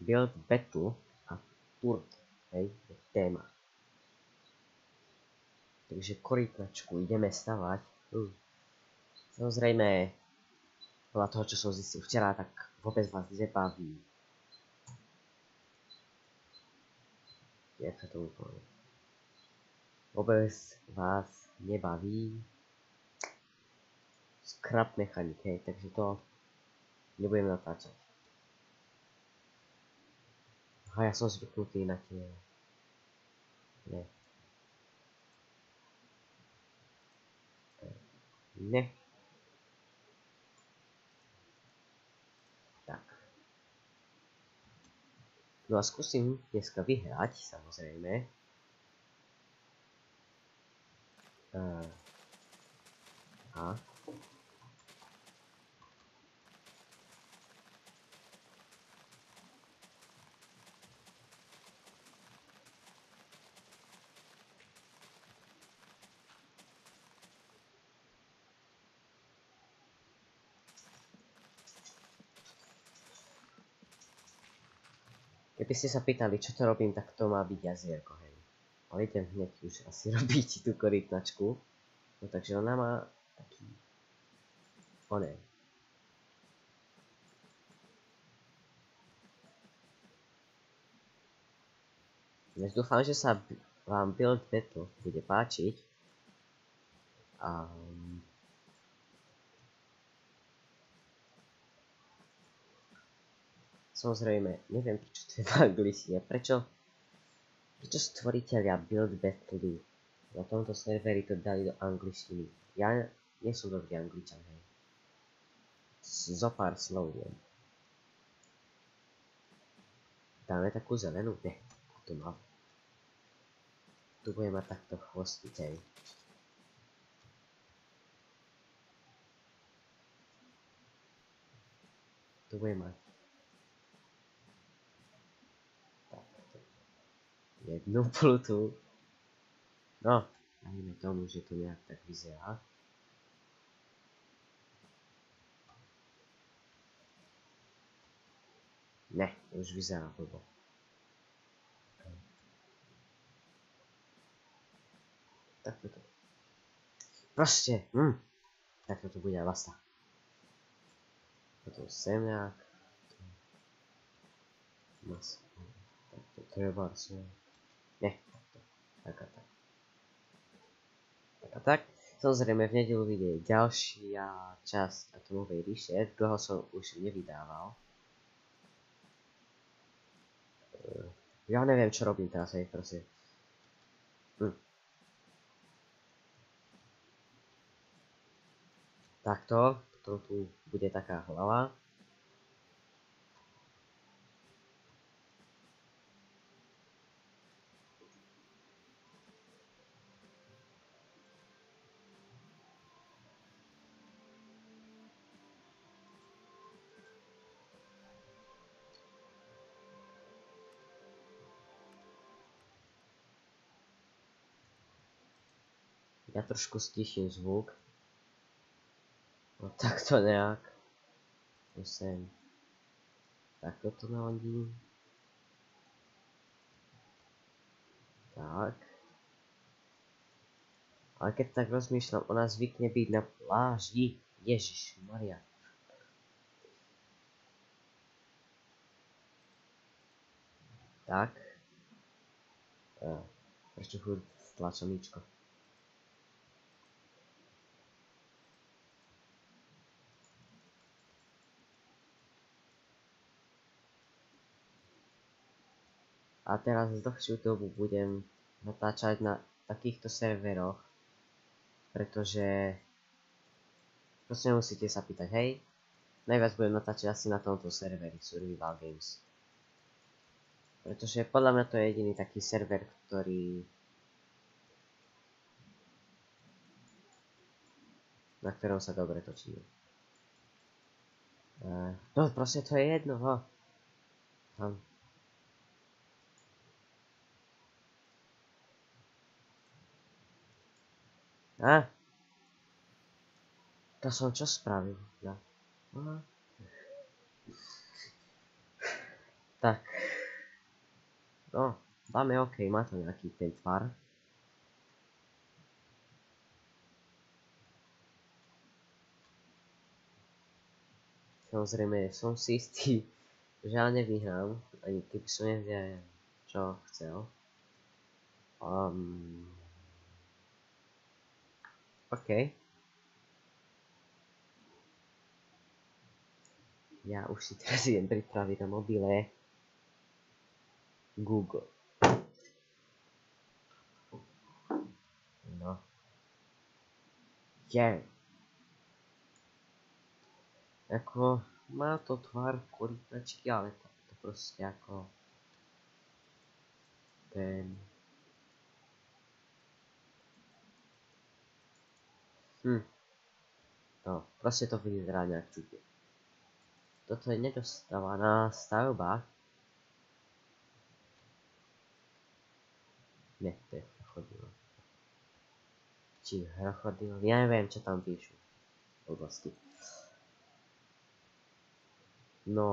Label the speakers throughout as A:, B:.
A: Build Battle a Turd, hej, je téma. Takže korytnačku ideme stavať. Samozrejme, podľa toho, čo som zistil včera, tak vôbec vás nebaví. Jak sa to úplne? Vôbec vás nebaví scrap mechanik, hej, takže to nebudem natáčať. A ja som zvyknutý na tie... Ne. Ne. Tak. No a skúsim dneska vyhrať, samozrejme. A. Keby ste sa pýtali, čo to robím, tak to má byť jazierko, hej. Ale idem hneď už asi robiť tú korytnačku. No takže ona má taký... Oné. Dnes dúfam, že sa vám Build Battle bude páčiť. Samozrejme, neviem, prečo to je v angličtine. Prečo stvoriteľia Build Battle na tomto serveri to dali do angličtiny? Ja nie som dobrý angličan, hej. Zopár slov viem. Dáme takú zelenú? Ne, tu mám. Tu budem mať takto chvostiť, hej. Tu budem mať jednu plutu. No, dajme tomu, že to nejak tak vyzerá. Ne, už vyzerá blbo. Tak toto. Proste, tak toto bude lasta. Toto sem nejak. Mas. Tak to treba asi. Ne, takto. Tak a tak. Tak a tak. Samozrejme v nedeľu vyjde ďalšia časť Atomovej ríše. Dlho som už nevydával. Ja neviem, čo robím teraz, hej, proste. Takto, potom tu bude taká hlava. Ja trošku stíšim zvuk. No takto nejak. Musím. Takto to naladím. Tak. Ale keď tak rozmýšľam, ona zvykne byť na pláži. Ježišmaria. Tak. Prečo furt stlačam ničko? A teraz dlhšiu dobu budem natáčať na takýchto serveroch, pretože proste musíte sa pýtať, hej, najviac budem natáčať asi na tomto serveri Survival Games. Pretože podľa mňa to je jediný taký server, na ktorom sa dobre točí. No proste to je jedno, ho. Tam. To som čo spravil? Ja. Tak. No, dáme OK, má to nejaký ten tvar. Samozrejme, som si istý, že ja nevyhrám, ani keby som nevedel, čo chcel. OK. Ja už si teraz idem pripraviť na mobile Google. No. Je. Ako, má to tvar korytnačky, ale to proste ako ten... No, proste to vyzerá nejak čudne. Toto je nedostávaná stavba. Ne, to je krokodil. Či krokodil, ja neviem, čo tam píšu. V oblasti. No...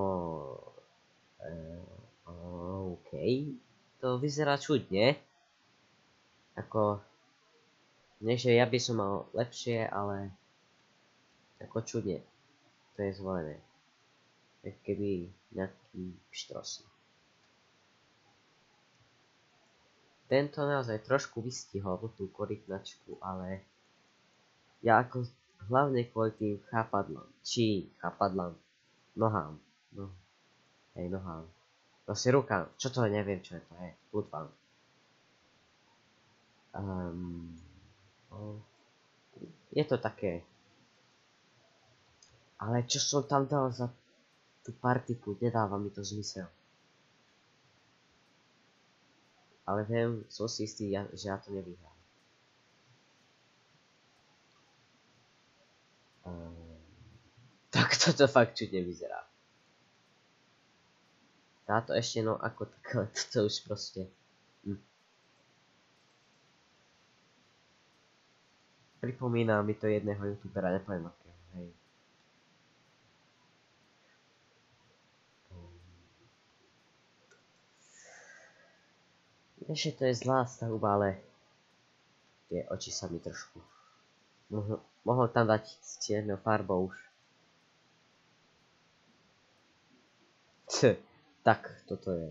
A: OK. To vyzerá čudne. Ako... Nie, že ja by som mal lepšie, ale... Ako čudne. To je zvolené. Jak keby nejaký pštros. Tento naozaj trošku vystihol tú korytnačku, ale... Ja ako... Hlavne kvôli tým chápadlám. Chápadlám. Nohám. No. Hej, nohám. Proste rukám. Čo to neviem, čo je to je. Plútvam. Je to také. Ale čo som tam dal za tú partiku, nedáva mi to zmysel. Ale viem, som si istý, že ja to nevyhrám. Tak toto fakt čudne vyzerá. Táto ešte no ako takhle, toto už proste. Pripomína mi to jedného youtubera, nepoviem akého, hej. Ešte to je zlá stavba, ale tie oči sa mi trošku. Mohol tam dať s čiernou farbou už. Tak, toto je.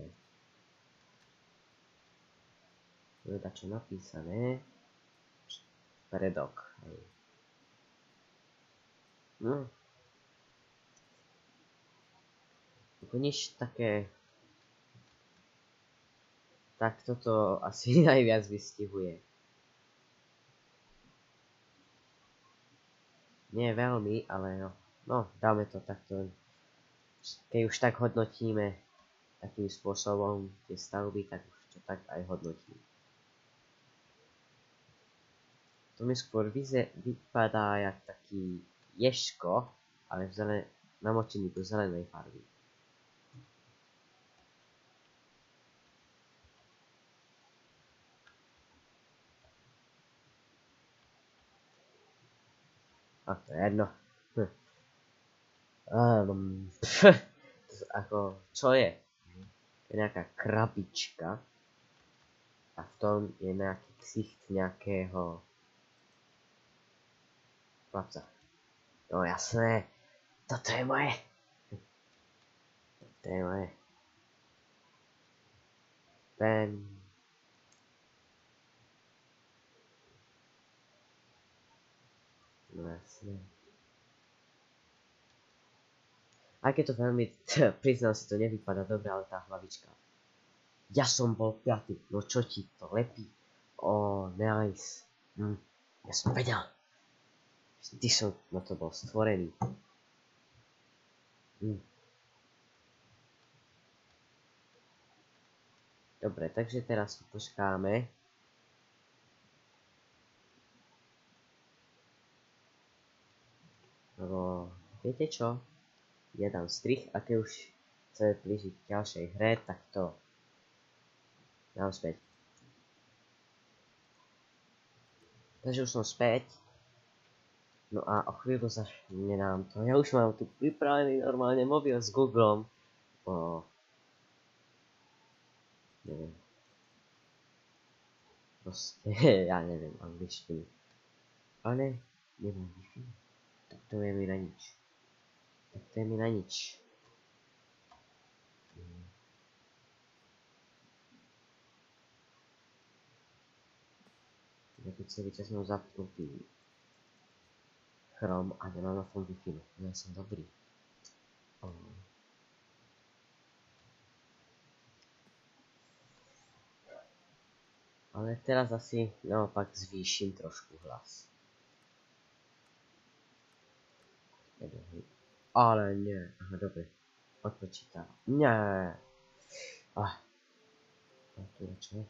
A: To je dačo napísané. Predok, hej. Ako nič také. Tak toto asi najviac vystihuje. Nie veľmi, ale no, dáme to takto. Keď už tak hodnotíme takým spôsobom tie stavby, tak už to tak aj hodnotíme. To mi skôr vypadá jak taký ježko, ale namočený do zelenej farby. A to je jedno. Ako, čo je? To je nejaká krabička. A v tom je nejaký ksicht nejakého chlapca. No jasné. Toto je moje. Toto je moje. Ten... No jasné. Aj keď to veľmi, priznám si, to nevypadá dobre, ale tá hlavička. Ja som bol 5. No čo ti to lepí? Nice. Ja som vedel. Vždy som na to bol stvorený. Dobre, takže teraz tu počkáme. Lebo, viete čo? Ja dám strich a keď už chceme blížiť k ďalšej hre, tak to dám späť. Takže už som späť. No a o chvíľu začne to. Ja už mám tu pripravený normálne mobil s Googlom. neviem. Proste, ja neviem angličtinu. Ale nemám Wi-Fi. Tak to je mi na nič. Tak to je mi na nič. Ja tu celý čas mám zapnutý Chrome a nemám na tom Wi-Fi. Ja som dobrý. Ale teraz asi naopak zvýšim trošku hlas. Ale nie. Aha, dobre. Odpočítam. Nie. Tu je čo?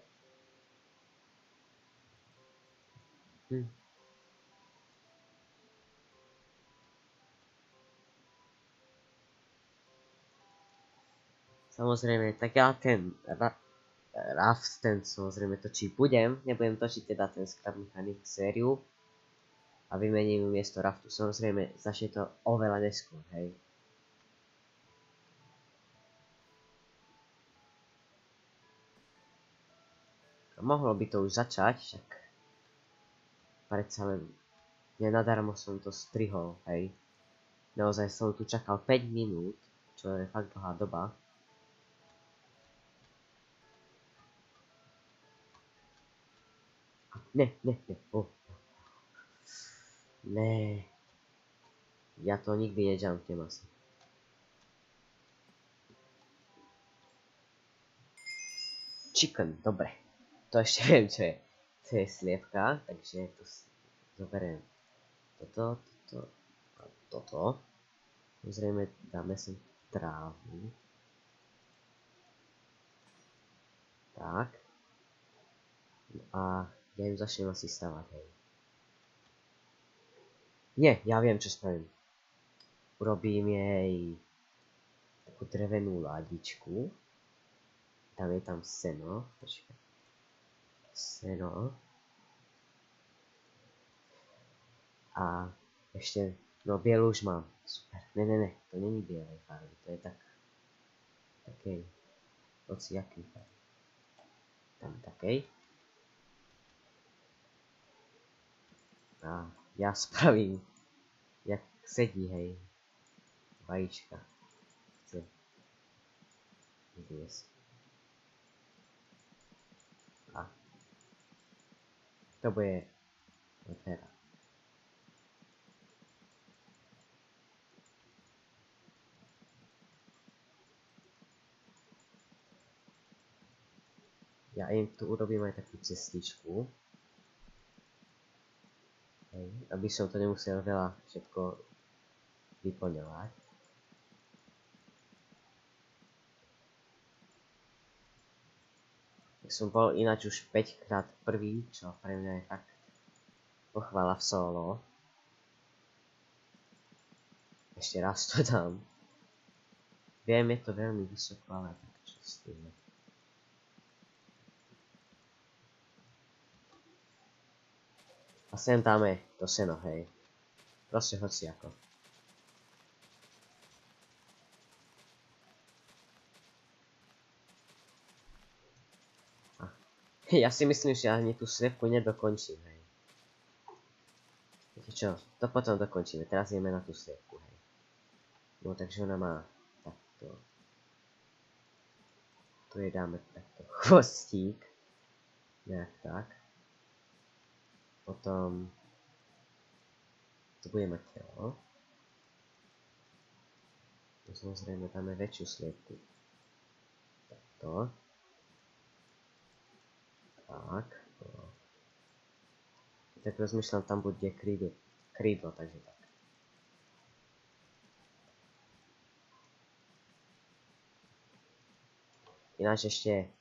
A: Samozrejme, tak ja ten Raft, ten samozrejme točiť budem. Nebudem točiť teda ten Scrap Mechanic sériu. A vymením miesto Raftu. Samozrejme, začne to oveľa neskôr, hej. A mohlo by to už začať, však predsa len nenadarmo som to strihol, hej. Naozaj som tu čakal 5 minút, čo je fakt dlhá doba. Ne. Ne. Ja to nikdy nejumpnem asi. Chicken, dobre. To ešte viem, čo je. To je sliepka, takže tu zoberiem toto a toto. Zrejme dáme sem trávu. Tak. A ja im začnem asi stavať, hej. Nie, ja viem, čo spravím. Urobím jej takú drevenú ladičku. Dám jej tam seno. Počkaj. Seno. A ešte, no bielu už mám. Super. Ne, to není bielej farby. To je takej, hociaký farby. Tam takej. A ja spravím, jak sedí, hej, vajíčka. Chce zjesť. A to bude opera. Ja im tu urobím aj takú cestičku. Hej, aby som to nemusel veľa všetko vyplňovať. Som bol ináč už 5 krát prvý, čo pre mňa je fakt pochvala v solo. Ešte raz to dám. Viem, je to veľmi vysoko, ale tak čo s tým. A sem dáme to seno, hej. Proste hociako. Ja si myslím, že ani tú sliepku nedokončím, hej. Viete čo, to potom dokončíme. Teraz ideme na tú sliepku, hej. No takže ona má takto. Tu jej dáme takto chvostík. Nejak tak. Potom tu bude mať telo. Tu samozrejme dáme väčšiu sliepku. Takto. Tak. Tak rozmýšľam, tam bude krídlo, takže tak. Ináč ešte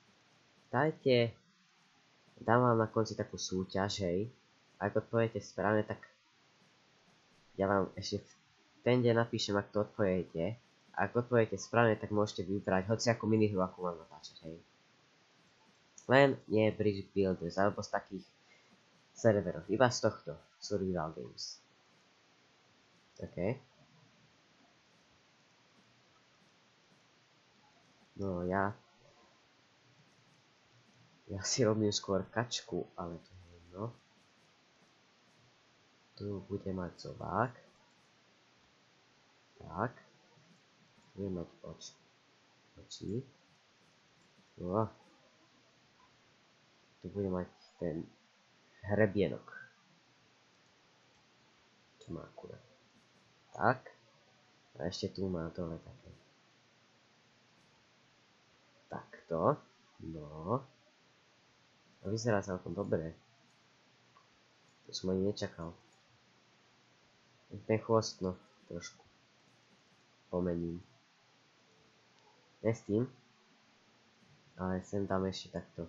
A: dám vám na konci takú súťaž, hej. Ak odpoviete správne, tak ja vám ešte v ten deň napíšem, ak to odpoviete. A ak odpoviete správne, tak môžete vybrať hociakú minihru, akú mám natáčať, hej. Len nie Bridge Builders, alebo z takých serverov. Iba z tohto Survival Games. OK. No ja Ja si robím skôr kačku, ale to je jedno. Tu bude mať zobák. Tak. Tu bude mať oči. No. Tu bude mať ten hrebienok. Tu má akurát. Tak. A ešte tu má dole také. Takto. No. A vyzerá celkom dobre. To som ani nečakal. Ten chvost, no, trošku pomením. Ne s tým, ale sem tam ešte takto.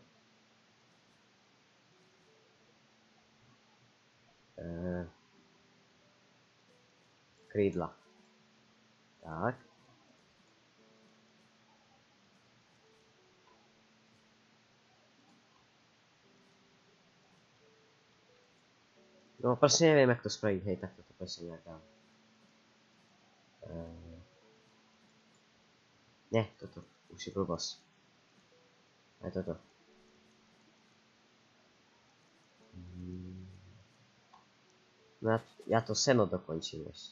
A: Krídla. Tak. No proste neviem, jak to spraviť, hej, takto to proste nejak dám. Ne, toto, už je blbosť. Aj toto. No ja to seno dokončím ešte.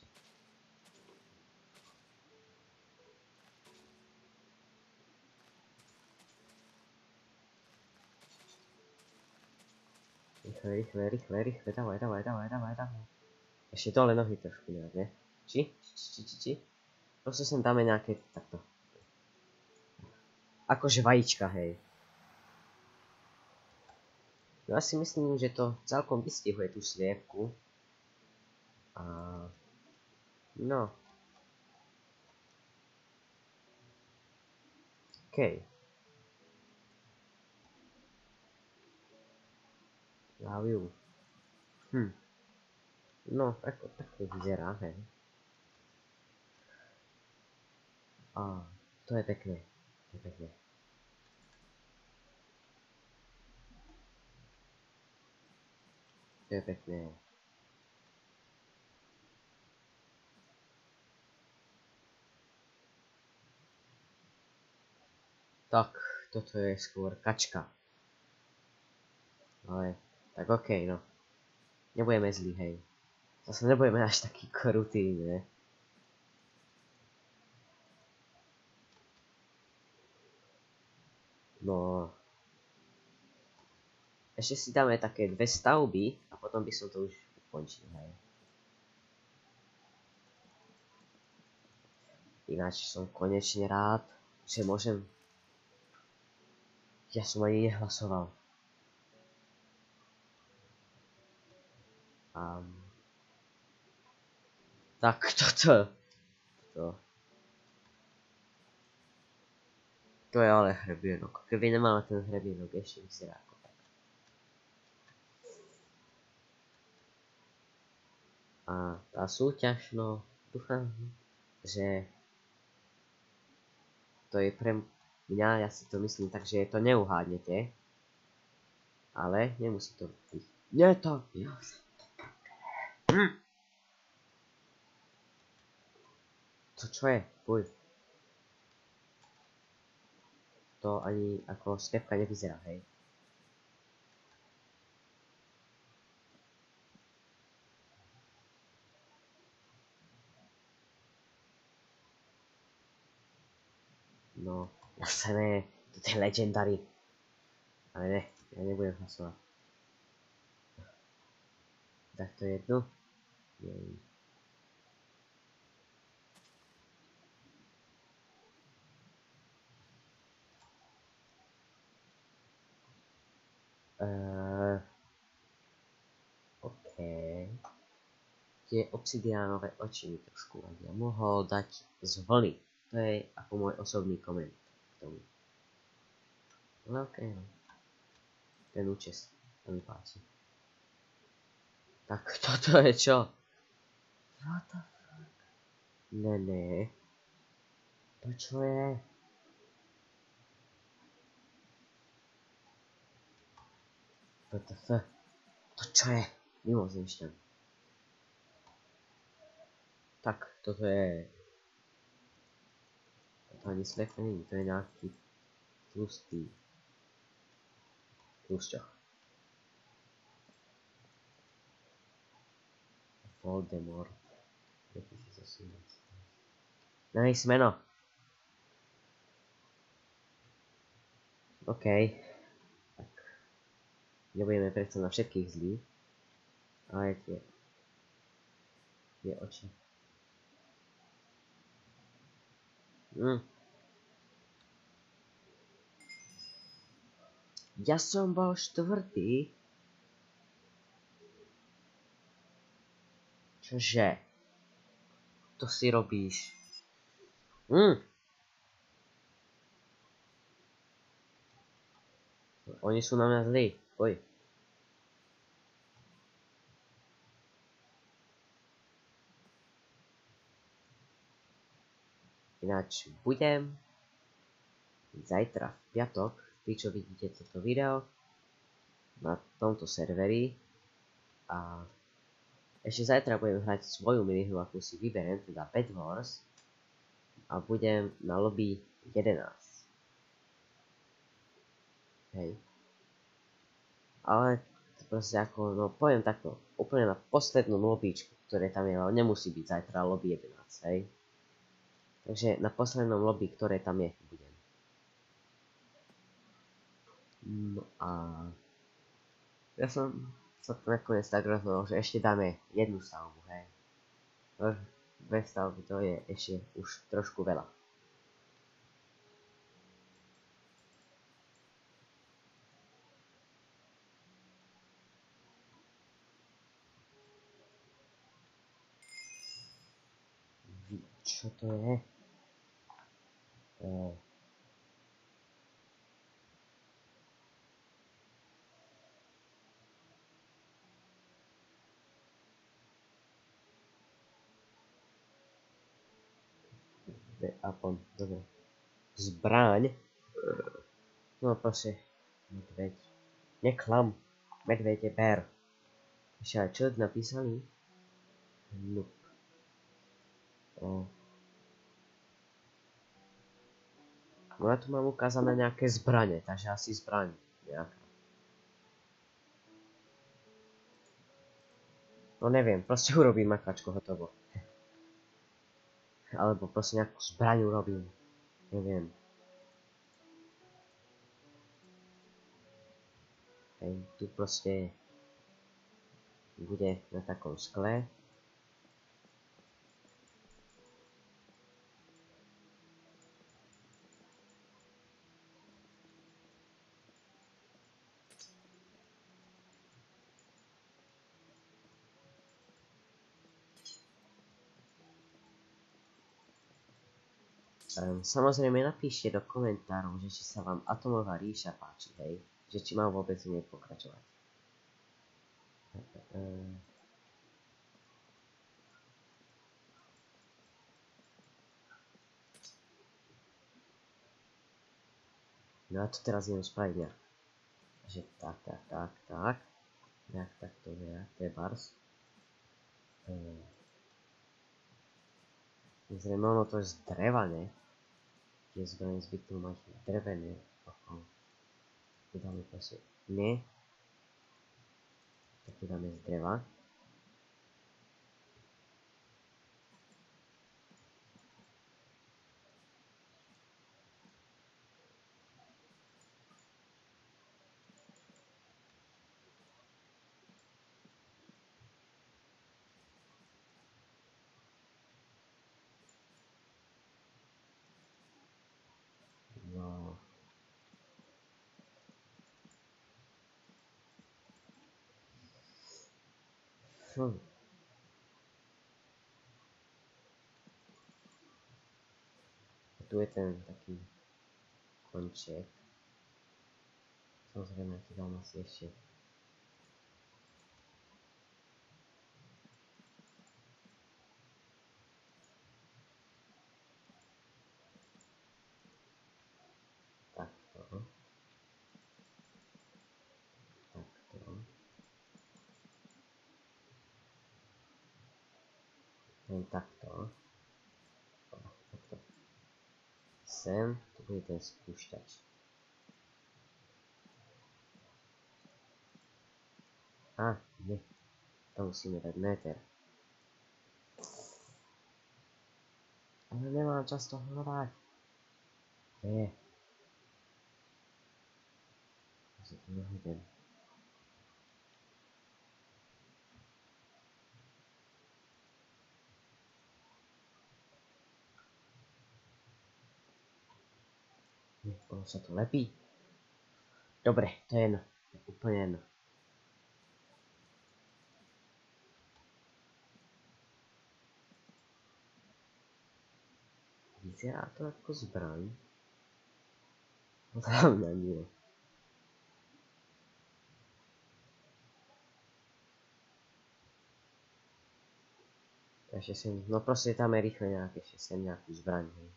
A: Rýchle, dávaj. Ešte dole nohy trošku nejak, ne? Či? Proste sem dáme nejaké, takto. Akože vajíčka, hej. No ja si myslím, že to celkom vystihuje tú sliepku. A... No. Okej. Love you. No, tak to vyzerá, hej. A to je pekné. To je pekné. Tak, toto je skôr kačka. Ale, tak okej, no. Nebudeme zlí, hej. Zase nebudeme až taký krutý, ne? No. Ešte si dáme také dve stavby a potom by som to už ukončil, hej. Ináč som konečne rád, že môžem... Ja som ani nehlasoval. Tak toto... To je ale hrebienok. Keby nemal ten hrebienok, ešte vyzerá ako tak. A tá súťaž, no, dúfam, že to je pre mňa, ja si to myslím tak, že to neuhádnete. Ale nemusí to byť. Nie to! To čo je? Fuj. To ani ako sliepka nevyzerá, hej. No, zase ne, to je legendary. Ale ne, ja nebudem hlasovať. Tak to je jedno. OK. Tie obsidiánové oči mi trošku vadia. Mohol dať z vlny. To je ako môj osobný koment k tomu. Ale OK, no. Ten účes, to mi páči. Tak toto je čo? What the fuck? Ne. To čo je? WTF? To čo je? Mimozemšťan. Tak, toto je... To ani slepý není, to je nejaký tlustý. Púšťo. Voldemort. 2018. Nice meno. OK. Tak. Nebudeme predsa na všetkých zlí. Ale tie oči. Ja som bol štvrtý. Čože? To si robíš. Oni sú na mňa zlí. Oj. Ináč budem zajtra v piatok, tí čo vidíte toto video, na tomto serveri a ešte zajtra budem hrať svoju minihru, akú si vyberiem, teda Bed Wars a budem na lobby 11. Hej. Ale proste ako, no poviem takto, úplne na poslednú lobbyčku, ktoré tam je, ale nemusí byť zajtra lobby 11, hej. Takže na poslednom lobby, ktoré tam je, budem. No a ja som sa to nakoniec tak rozhodol, že ešte dáme jednu stavbu, hej. Dve stavby, to je ešte už trošku veľa. Čo to je? Dobre. Zbraň. No proste. Medveď. Neklam. Medveď je ber. Ešte aj čo napísali? Nope. No ja tu mám ukázané nejaké zbrane, takže asi zbraň nejaká. No neviem, proste urobím makačko, hotovo. Alebo proste nejakú zbraň urobím. Neviem. Hej, tu proste bude na takom skle. Samozrejme napíšte do komentárov, že či sa vám Atomová ríša páči, hej? Že či mám vôbec v nej pokračovať. No a to teraz idem spraviť nejak. Že tak. Nejak takto, trebárs. Zrejme ono to je z dreva, ne? Tie zbrane zvyknú mať drevené. Tu dáme proste, nie. Tak tu dáme z dreva. No. Tu je ten taký konček. Samozrejme, tu dám asi ešte. Takto. Len takto. Sem, tu bude ten spúšťač. Nie. To musíme dať nether. Ale nemám čas to hľadať. Nie. Ja sa tu nehodím. Ono sa to lepí. Dobre, to je jedno. To je úplne jedno. Vyzerá to ako zbraň. Podľa mňa nie. Ešte sem, no proste tam je rýchle nejaké, ešte sem nejakú zbraň, hej.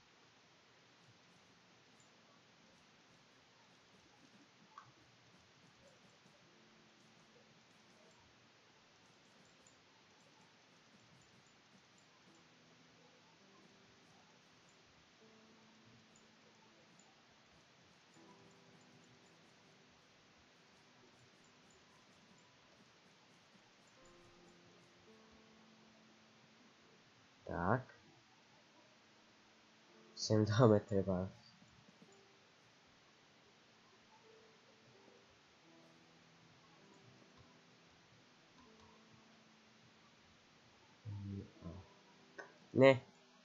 A: Tak. Sem dáme treba. Ne.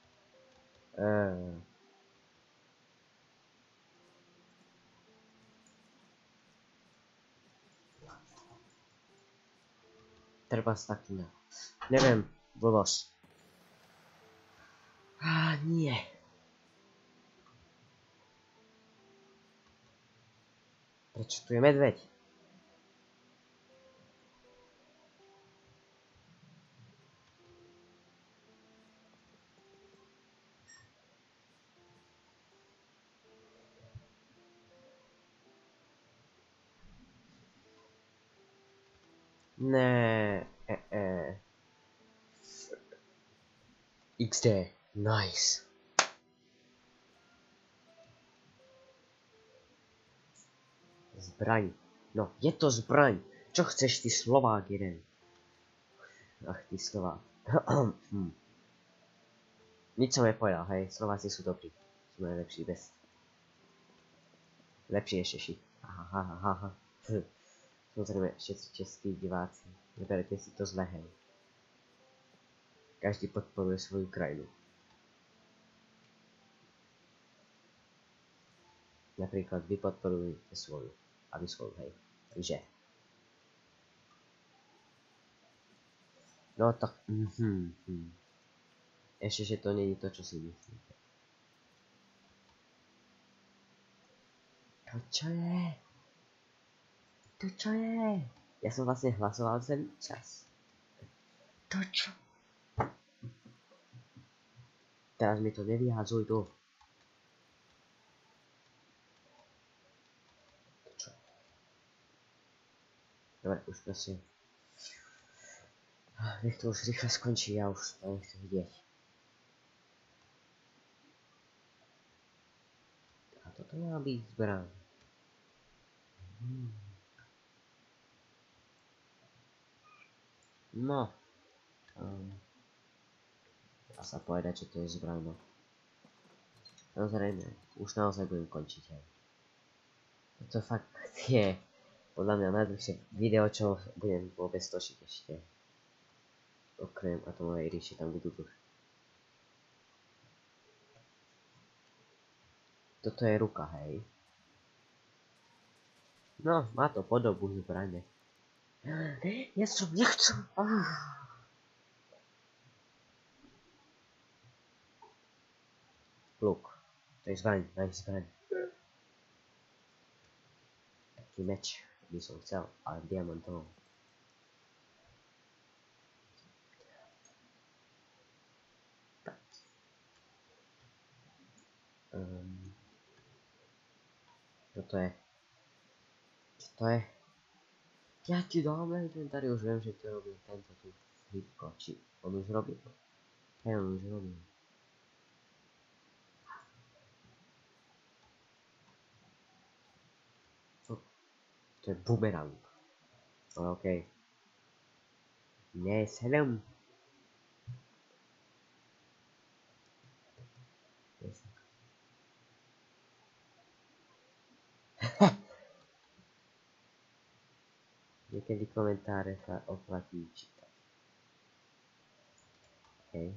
A: Treba taký na. Neviem, blbosť. Nie. Prečo tu je medveď? Ne. XD. Nice. Zbraň. No, je to zbraň. Čo chceš, ty Slovák jeden? Ach, ty Slovák. Nič som nepovedal, hej. Slováci sú dobrí. Sú najlepší, best. Lepší ešte ši. Aha. Samozrejme, všetci českí diváci. Neberete si to zle, hej. Každý podporuje svoju krajinu. Napríklad vy podporujete svoju. A vy svoju, hej. Takže. No tak. Ešte, že to nie je to, čo si myslíte. To čo je? To čo je? Ja som vlastne hlasoval celý čas. To čo? Teraz mi to nevyhádzuj tu. To čo? Dobre, už prosím. Nech to už rýchle skončí, ja už to nechcem vidieť. A toto má byť zbraň. No. Dá sa povedať, že to je zbraň, no. Samozrejme, už naozaj budem končiť, hej. To fakt je podľa mňa najdlhšie video, čo budem vôbec točiť ešte. Okrem atomovej ríše, tam budú dlhšie. Toto je ruka, hej. No, má to podobu zbrane. Ja som nechcel. Luk. To je zbraň, zbraň. Taký meč by som chcel, ale diamantovom. Tak. Toto je. Čo to je? Ja ti dám na inventári, už viem, že to robil tento tu Flipko, či on už robil. Hej, on už robil. To je bumerang. Ale okej. Ne, 7. Niekedy komentáre sa oplatí čítať. Hej.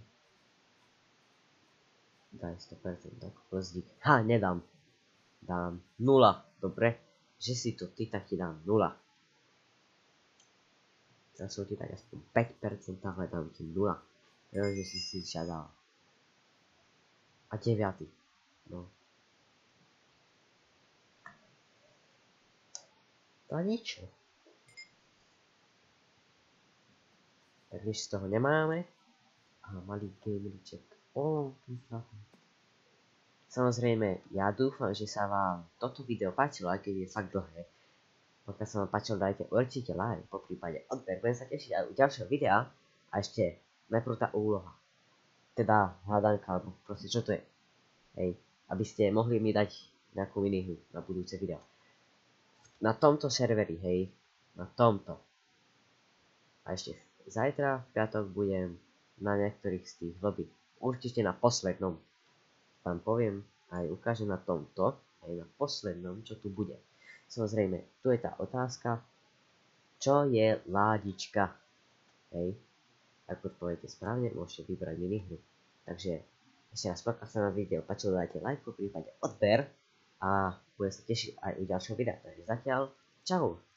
A: Daj 100% tak pozdík. Ha, nedám. Dám 0. Dobre. Že si to ty, tak ti dám 0. Ja som ti tak aspoň 5%, ale dám ti 0. Jo, že si žiadal. A 9. No. To nič. Tak nič z toho nemáme. A malý gameríček. Samozrejme, ja dúfam, že sa vám toto video páčilo, aj keď je fakt dlhé. Pokiaľ sa vám páčilo, dajte určite like, po prípade odber. Budem sa tešiť aj u ďalšieho videa. A ešte najprv tá úloha. Teda hľadanka, alebo proste čo to je. Hej, aby ste mohli mi dať nejakú minihru na budúce video. Na tomto serveri, hej, na tomto. A ešte zajtra, v piatok, budem na niektorých z tých lobby. Určite na poslednom. Vám poviem, aj ukážem na tomto, aj na poslednom, čo tu bude. Samozrejme, tu je tá otázka, čo je ládička. Hej, ak odpoviete správne, môžete vybrať minihru. Takže ešte raz, pokiaľ sa na video páčilo, dajte like, po prípade odber a budem sa tešiť aj u ďalšieho videa. Takže zatiaľ, čau!